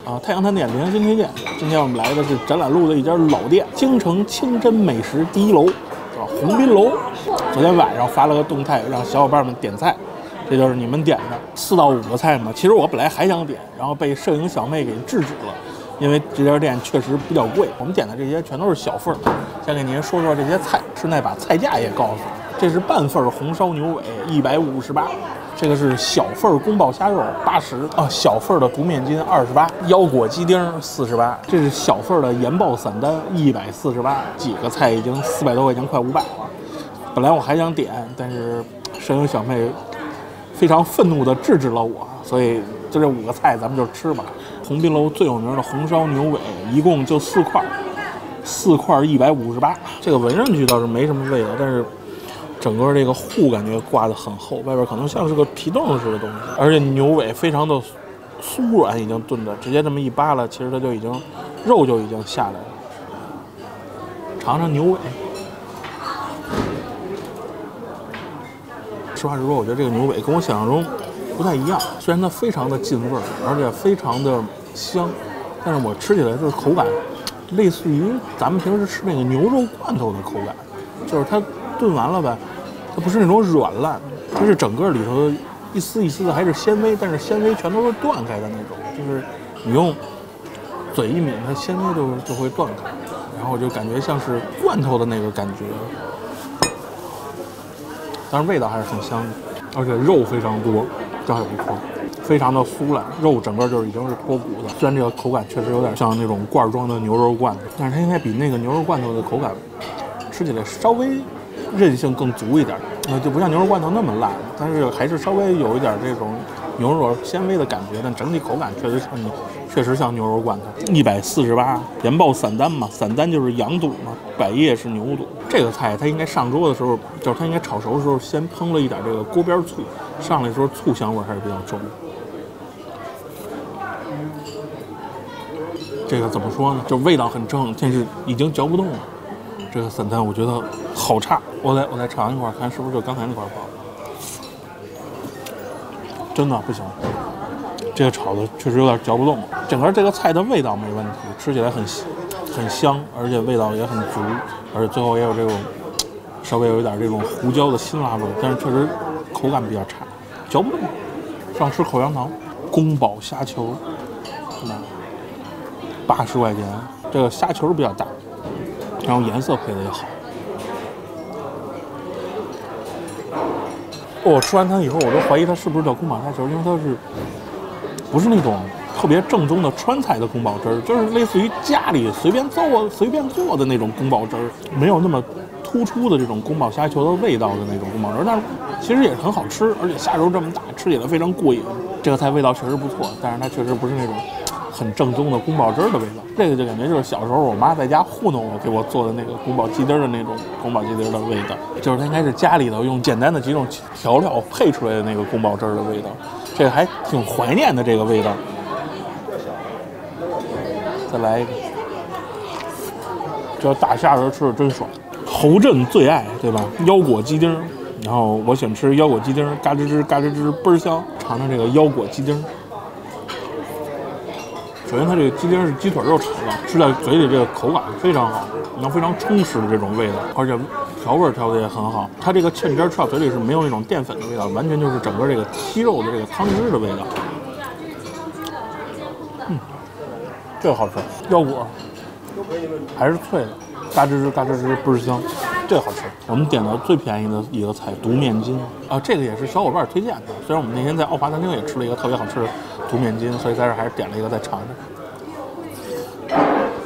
啊，太阳探店良心推荐。今天我们来的是展览路的一家老店，京城清真美食第1楼，啊，鸿宾楼。昨天晚上发了个动态，让小伙伴们点菜，这就是你们点的4到5个菜嘛。其实我本来还想点，然后被摄影小妹给制止了，因为这家店确实比较贵。我们点的这些全都是小份儿。先给您说说这些菜，顺带把菜价也告诉你。这是半份红烧牛尾158，这个是小份宫保虾肉80啊，小份的独面筋28，腰果鸡丁48，这是小份的盐爆散丹148，几个菜已经400多块钱，快500了。本来我还想点，但是摄影小妹非常愤怒地制止了我，所以就这5个菜咱们就吃吧。鸿宾楼最有名的红烧牛尾，一共就4块，4块158。这个闻上去倒是没什么味道，但是整个这个糊感觉挂得很厚，外边可能像是个皮冻似的东西，而且牛尾非常的酥软，已经炖的直接这么一扒拉，其实它就已经肉就已经下来了。尝尝牛尾。实话实说，我觉得这个牛尾跟我想象中不太一样，虽然它非常的进味儿，而且非常的香，但是我吃起来就是口感类似于咱们平时吃那个牛肉罐头的口感，就是它炖完了吧，它不是那种软烂，它是整个里头一丝一丝的还是纤维，但是纤维全都是断开的那种，就是你用嘴一抿，它纤维就会断开，然后我就感觉像是罐头的那个感觉。但是味道还是很香的，而且肉非常多，这还不错，非常的酥烂，肉整个就已经是脱骨的。虽然这个口感确实有点像那种罐装的牛肉罐头，但是它应该比那个牛肉罐头的口感吃起来稍微韧性更足一点，就不像牛肉罐头那么烂，但是还是稍微有一点这种牛肉纤维的感觉，但整体口感确实像牛肉罐头。148，盐爆散丹嘛，散丹就是羊肚嘛，百叶是牛肚。这个菜它应该上桌的时候，就是它应该炒熟的时候先烹了一点这个锅边醋，上来的时候醋香味还是比较重。这个怎么说呢？就味道很正，但是已经嚼不动了。这个散丹我觉得好差，我再尝一块，看是不是就刚才那块不好。真的不行，这个炒的确实有点嚼不动。整个这个菜的味道没问题，吃起来很香，而且味道也很足，而且最后也有这种稍微有一点这种胡椒的辛辣味，但是确实口感比较差，嚼不动。上吃口香糖，宫保虾球，80块钱，这个虾球比较大，然后颜色配的也好。我吃完它以后，我都怀疑它是不是叫宫保虾球，因为它不是那种特别正宗的川菜的宫保汁儿，就是类似于家里随便做的那种宫保汁儿，没有那么突出的这种宫保虾球的味道的那种宫保汁儿，但是其实也是很好吃，而且虾肉这么大，吃起来非常过瘾。这个菜味道确实不错，但是它确实不是那种很正宗的宫保汁儿的味道。这个就感觉就是小时候我妈在家糊弄我，给我做的那个宫保鸡丁的那种宫保鸡丁的味道，就是它应该是家里头用简单的几种调料配出来的那个宫保汁儿的味道。这个还挺怀念的，这个味道。再来一个，这大虾仁吃的真爽。侯震最爱，对吧？腰果鸡丁，然后我喜欢吃腰果鸡丁，嘎吱吱嘎吱吱倍儿香。尝尝这个腰果鸡丁。首先它这个鸡丁是鸡腿肉炒的，吃在嘴里这个口感非常好，然后非常充实的这种味道，而且调味调的也很好。它这个芡汁吃到嘴里是没有那种淀粉的味道，完全就是整个这个鸡肉的这个汤汁的味道。这个好吃，腰果还是脆的，嘎吱吱嘎吱吱倍儿香，这个好吃。我们点的最便宜的一个菜独面筋啊，这个也是小伙伴推荐的。虽然我们那天在奥华餐厅也吃了一个特别好吃的独面筋，所以在这还是点了一个再尝尝。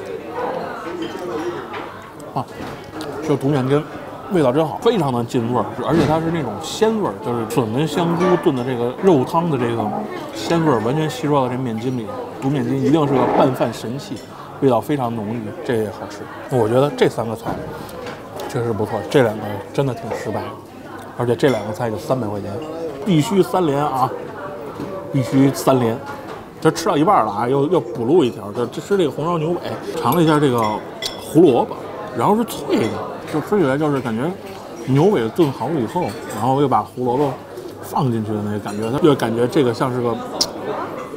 啊，这独面筋味道真好，非常的进味儿，而且它是那种鲜味儿，就是笋跟香菇炖的这个肉汤的这个鲜味儿完全吸收到这面筋里。独面筋一定是个拌饭神器，味道非常浓郁，这也好吃。我觉得这3个菜确实不错，这2个真的挺失败的，而且这2个菜就300块钱，必须3连啊，必须3连。这吃到一半了啊，又补录一条，就吃这个红烧牛尾，尝了一下这个胡萝卜，然后是脆的，就吃起来就是感觉牛尾炖好了以后，然后又把胡萝卜放进去的那个感觉，它就感觉这个像是个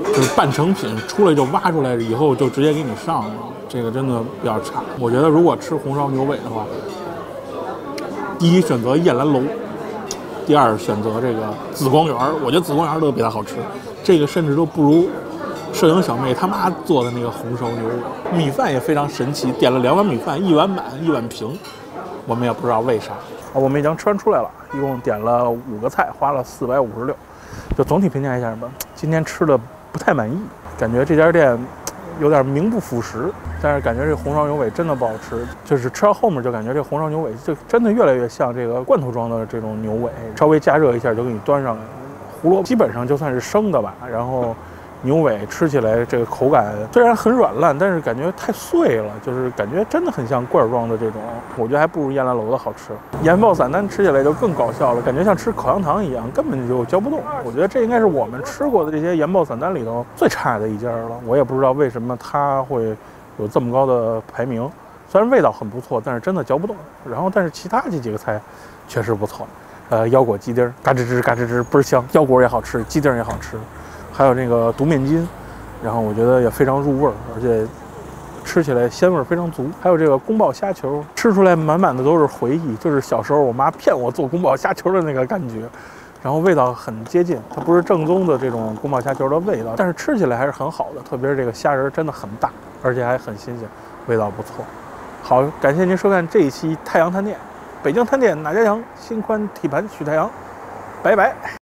就是半成品出来就挖出来以后就直接给你上了，这个真的比较差。我觉得如果吃红烧牛尾的话，第一选择雁兰楼，第二选择这个紫光园。我觉得紫光园都比它好吃，这个甚至都不如摄影小妹他妈做的那个红烧牛尾。米饭也非常神奇，点了2碗米饭，1碗满1碗平，我们也不知道为啥。我们已经吃完出来了，一共点了5个菜，花了456。就总体评价一下吧，今天吃的不太满意，感觉这家店有点名不副实，但是感觉这红烧牛尾真的不好吃，就是吃到后面就感觉这红烧牛尾就真的越来越像这个罐头装的这种牛尾，稍微加热一下就给你端上来。胡萝卜基本上就算是生的吧，然后牛尾吃起来这个口感虽然很软烂，但是感觉太碎了，就是感觉真的很像罐装的这种，我觉得还不如雁兰楼的好吃。盐爆散丹吃起来就更搞笑了，感觉像吃口香糖一样，根本就嚼不动。我觉得这应该是我们吃过的这些盐爆散丹里头最差的一家了，我也不知道为什么它会有这么高的排名。虽然味道很不错，但是真的嚼不动。然后但是其他这几个菜确实不错，腰果鸡丁嘎吱吱嘎吱吱倍儿香，腰果也好吃，鸡丁也好吃。还有这个独面筋，然后我觉得也非常入味儿，而且吃起来鲜味非常足。还有这个宫保虾球，吃出来满满的都是回忆，就是小时候我妈骗我做宫保虾球的那个感觉。然后味道很接近，它不是正宗的这种宫保虾球的味道，但是吃起来还是很好的。特别是这个虾仁真的很大，而且还很新鲜，味道不错。好，感谢您收看这一期太阳探店，北京探店哪家强？心宽体盘许太阳，拜拜。